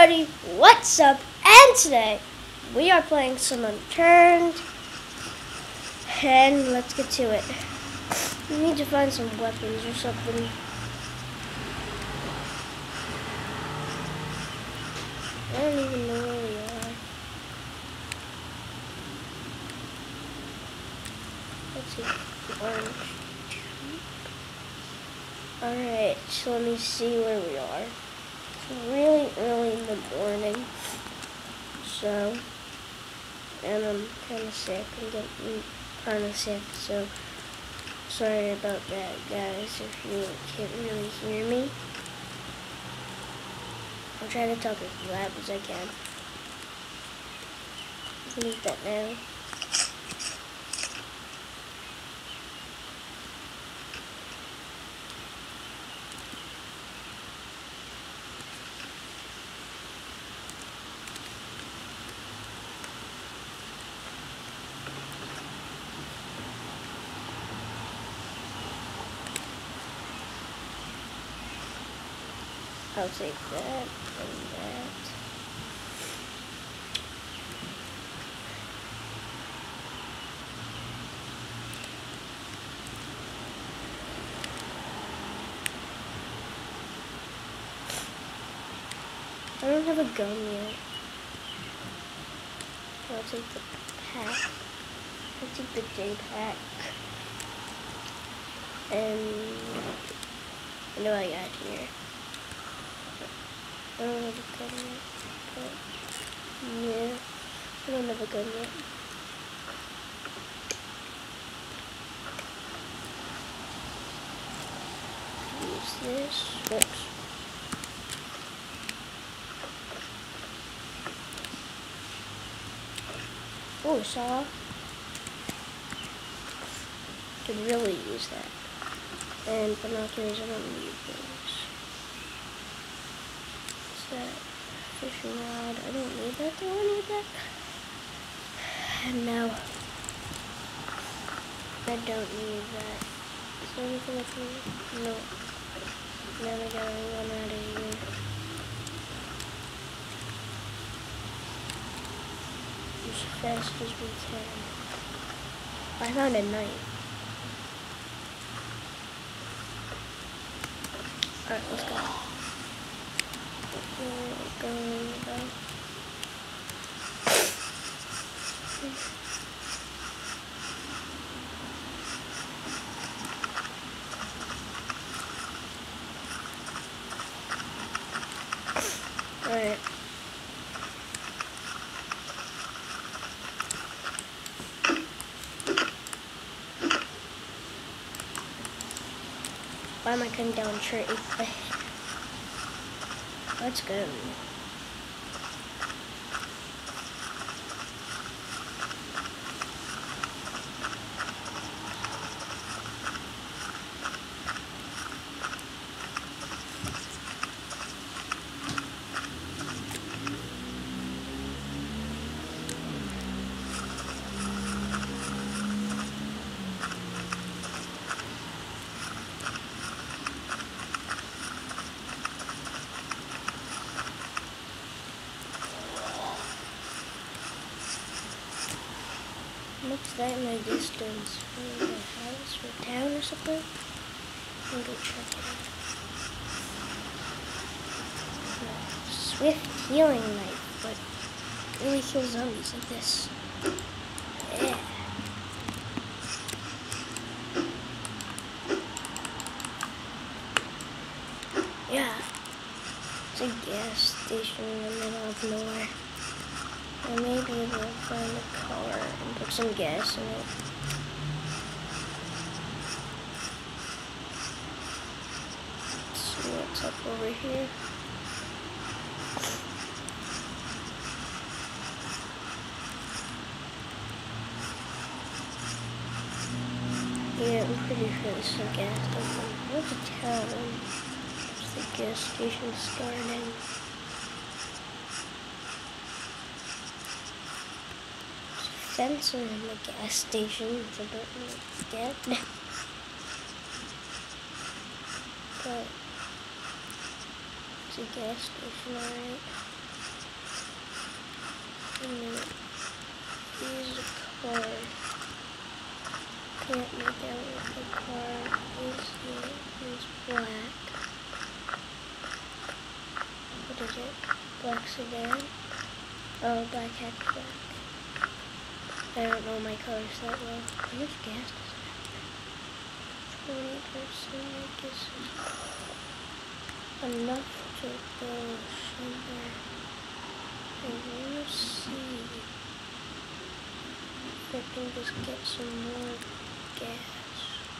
everybody, what's up? And today we are playing some Unturned, and let's get to it. We need to find some weapons or something. I don't even know where we are. Let's see, orange. Alright, so let me see where we are. It's really early in the morning, so, and I'm kind of sick. I'm getting kind of sick, so sorry about that, guys, if you can't really hear me. I'll try to talk as loud as I can. Leave that now. I'll take that and that. I don't have a gun yet. I'll take the pack. I'll take the J pack. And what do I got here? I don't have a gun yet, but yeah, I don't have a gun yet. Use this. Whoops. Oh, saw. Could really use that. And binoculars, I don't need those. That fishing rod. I don't need that. Do I need that? No. I don't need that. Is there anything I can... No. Now we gotta run out of here. As fast as we can. I found a knife. Alright, let's go. Alright. Why am I cutting down a tree? Let's go. What's that in the distance? A house or town or something? I'll go check it out. Swift healing knife, but really kill zombies like this. Yeah. Yeah. It's a gas station in the middle of nowhere. I may be able to find a car and put some gas in it. Let's see what's up over here. Yeah, I'm pretty sure there's some gas station. What's a town? There's the gas station starting. Sensor in the gas station, so I don't know it's dead. But it's a gas station, alright. Here's a car. Can't make out what the car is yet. It's black. What is it? Black sedan? Oh, black hatchback. I don't know my cars that well. How much gas does it have? 20%, I guess. Enough to go somewhere. I wanna see if I can just get some more gas.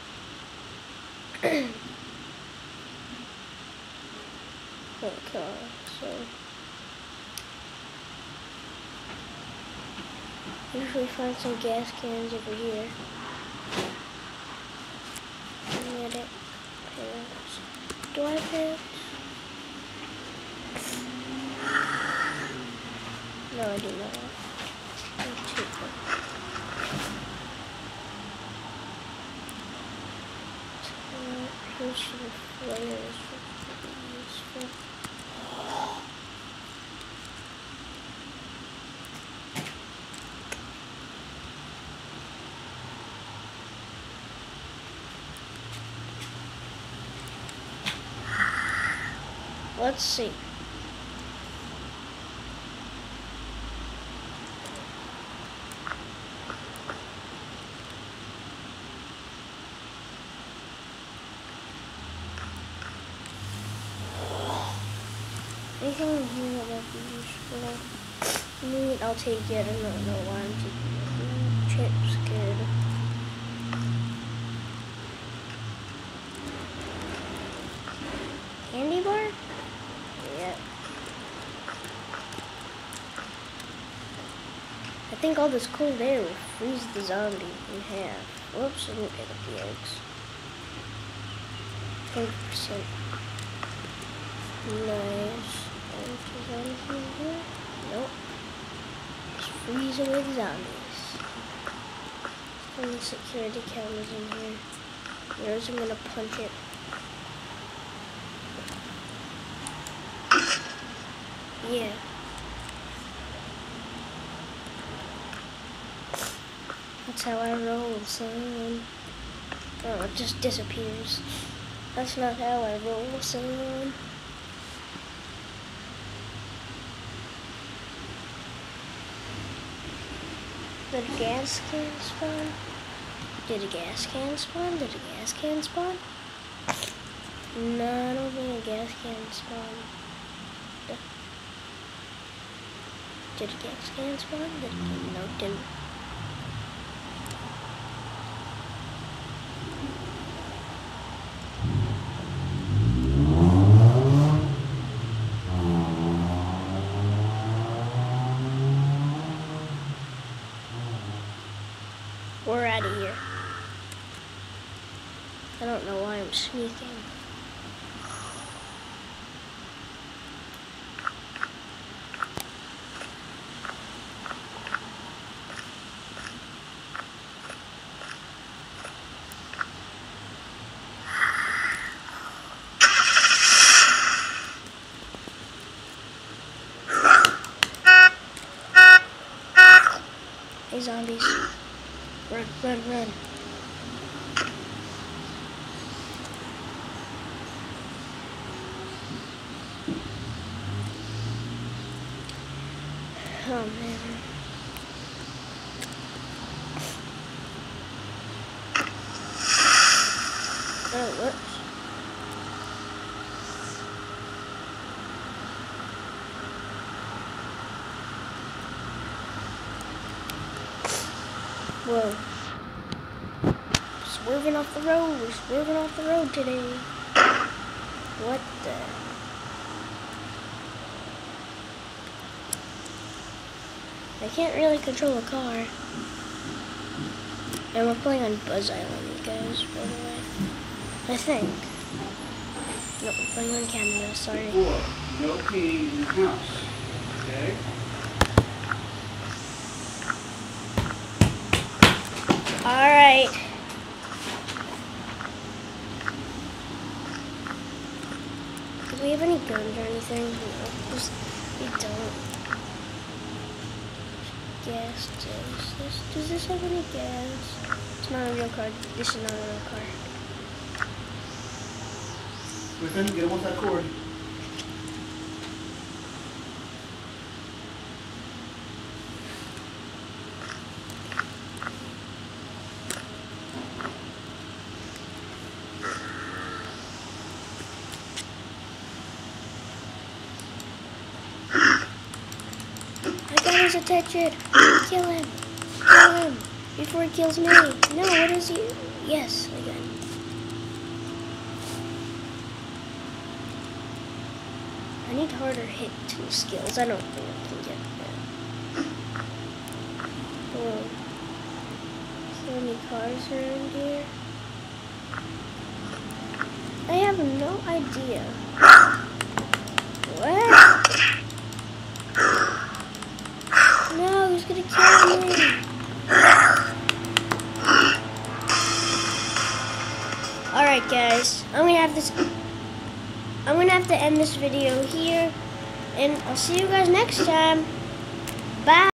Okay, so usually find some gas cans over here. Medic pants. Do I have pants? No, I do not. Here's some flares, which would be useful. Let's see. Anything in here that might be useful? Meat, I'll take it. I don't know why I'm taking it. Chips, good. Candy bar? Yeah. I think all this cold air will freeze the zombie in half. Whoops, I didn't pick up the eggs. 100%. Nice. Is there anything in here? Nope. Just freeze away the zombies. Only security cameras in here. Here's I'm gonna punch it. Yeah. That's how I roll, son. Oh, it just disappears. That's not how I roll, son. Did a gas can spawn? Did a gas can spawn? Did a gas can spawn? No, I don't think a gas can spawn. Did a gas can spawn? No, it didn't. We're out of here. I don't know why I'm sneaking. Hey, zombies. Run, run, run. Oh, man. Oh, whoops. Whoa. Swerving off the road. We're swerving off the road today. What the? I can't really control a car. And we're playing on Buzz Island, guys, by the way. I think. No, we're playing on Canada, sorry. 4, no peeing in the house. Okay? Alright. Do we have any guns or anything? No, we don't. gas does this? Does this have any gas? It's not a real car. This is not a real car. Griffin, get him off that cord. I got his attention. Kill him. Kill him. Before he kills me. No, what is he? Yes, I got him. I need harder hit skills. I don't think I can get that. Oh. So many cars around here. I have no idea. What? No, he's gonna kill me. Alright guys, I'm gonna have to end this video here, and I'll see you guys next time. Bye.